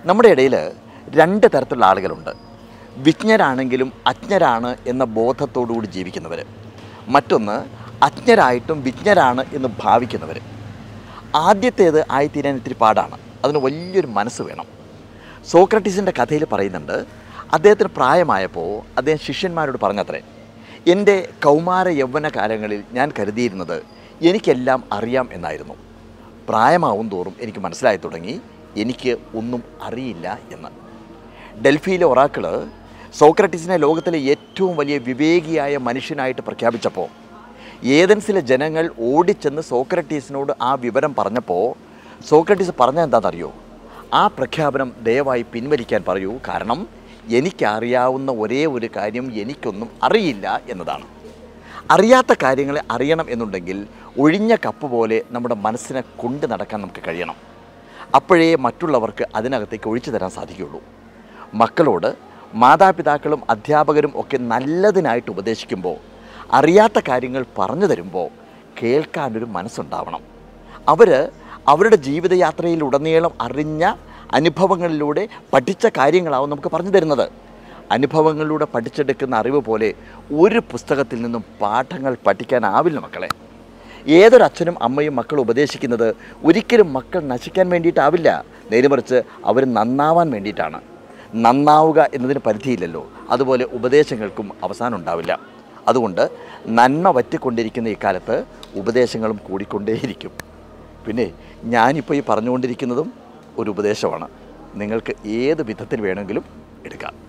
നമ്മുടെ ഇടയിൽ രണ്ട് തരത്തിലുള്ള ആളുകളുണ്ട്. വിജ്ഞരാണെങ്കിലും അജ്ഞരാണ് എന്ന ബോധത്തോടുകൂടി ജീവിക്കുന്നവർ. മറ്റൊന്ന് അജ്ഞരായിട്ടും വിജ്ഞരാണ് എന്ന് ഭാവിക്കുന്നവർ. ആദ്യത്തേത് ആയിത്തീരാൻ ഇത്തിരി പാടാണ്. അതിന് വലിയൊരു മനസ്സ് വേണം. സോക്രട്ടീസിൻ്റെ കഥയിൽ പറയുന്നുണ്ട്, അദ്ദേഹത്തിന് പ്രായമായപ്പോൾ അദ്ദേഹം ശിഷ്യന്മാരോട് പറഞ്ഞത്രേ, എൻ്റെ കൗമാര യൗവന കാലങ്ങളിൽ ഞാൻ കരുതിയിരുന്നത് എനിക്കെല്ലാം അറിയാം എന്നായിരുന്നു. പ്രായമാവും തോറും എനിക്ക് മനസ്സിലായി തുടങ്ങി എനിക്ക് ഒന്നും അറിയില്ല എന്ന്. ഡൽഹിയിലെ ഒറാക്കിൾ സോക്രട്ടീസിനെ ലോകത്തിലെ ഏറ്റവും വലിയ വിവേകിയായ മനുഷ്യനായിട്ട് പ്രഖ്യാപിച്ചപ്പോൾ ഏതൻസിലെ ജനങ്ങൾ ഓടിച്ചെന്ന് സോക്രട്ടീസിനോട് ആ വിവരം പറഞ്ഞപ്പോൾ സോക്രട്ടീസ് പറഞ്ഞത് എന്താണെന്നറിയോ? ആ പ്രഖ്യാപനം ദയവായി പിൻവലിക്കാൻ പറയൂ, കാരണം എനിക്കറിയാവുന്ന ഒരേ ഒരു കാര്യം എനിക്കൊന്നും അറിയില്ല എന്നതാണ്. അറിയാത്ത കാര്യങ്ങളെ അറിയണം എന്നുണ്ടെങ്കിൽ ഒഴിഞ്ഞ കപ്പ് പോലെ നമ്മുടെ മനസ്സിനെ കൊണ്ട് നടക്കാൻ നമുക്ക് കഴിയണം. അപ്പോഴേ മറ്റുള്ളവർക്ക് അതിനകത്തേക്ക് ഒഴിച്ചു തരാൻ സാധിക്കുകയുള്ളൂ. മക്കളോട് മാതാപിതാക്കളും അധ്യാപകരും ഒക്കെ നല്ലതിനായിട്ട് ഉപദേശിക്കുമ്പോൾ, അറിയാത്ത കാര്യങ്ങൾ പറഞ്ഞു തരുമ്പോൾ കേൾക്കാനൊരു മനസ്സുണ്ടാവണം. അവരുടെ ജീവിതയാത്രയിലുടനീളം അറിഞ്ഞ അനുഭവങ്ങളിലൂടെ പഠിച്ച കാര്യങ്ങളാവും നമുക്ക് പറഞ്ഞു തരുന്നത്. അനുഭവങ്ങളിലൂടെ പഠിച്ചെടുക്കുന്ന അറിവ് പോലെ ഒരു പുസ്തകത്തിൽ നിന്നും പാഠങ്ങൾ പഠിക്കാനാവില്ല മക്കളെ. ഏതൊരച്ഛനും അമ്മയും മക്കൾ ഉപദേശിക്കുന്നത് ഒരിക്കലും മക്കൾ നശിക്കാൻ വേണ്ടിയിട്ടാവില്ല, നേരെമറിച്ച് അവർ നന്നാവാൻ വേണ്ടിയിട്ടാണ്. നന്നാവുക എന്നതിന് പരിധിയില്ലല്ലോ, അതുപോലെ ഉപദേശങ്ങൾക്കും അവസാനം ഉണ്ടാവില്ല. അതുകൊണ്ട് നന്മ വറ്റിക്കൊണ്ടിരിക്കുന്ന ഇക്കാലത്ത് ഉപദേശങ്ങളും കൂടിക്കൊണ്ടേയിരിക്കും. പിന്നെ ഞാനിപ്പോൾ ഈ പറഞ്ഞുകൊണ്ടിരിക്കുന്നതും ഒരു ഉപദേശമാണ്. നിങ്ങൾക്ക് ഏത് വിധത്തിൽ വേണമെങ്കിലും എടുക്കാം.